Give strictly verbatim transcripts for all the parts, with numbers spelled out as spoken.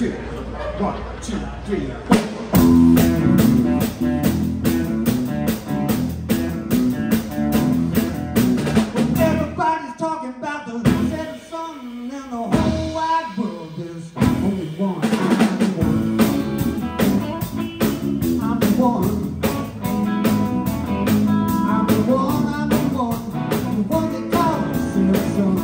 two. One, two, three, four. Everybody's talking about the setting sun and the whole wide world. There's only one. I'm the one. I'm the one. I'm the one. The one they call the setting sun.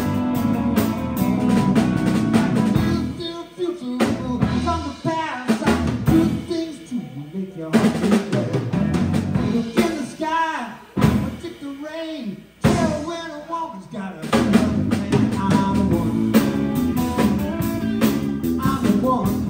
Still future from the past. I can do things to make your heart beat glad. Look in the sky, predict the rain. Tell when a woman's got a I'm the one. I'm the one.